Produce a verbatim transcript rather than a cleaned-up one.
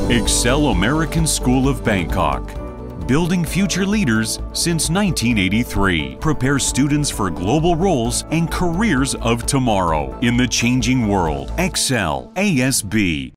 Excel American School of Bangkok. Building future leaders since nineteen eighty-three. Prepares students for global roles and careers of tomorrow in the changing world. Excel A S B.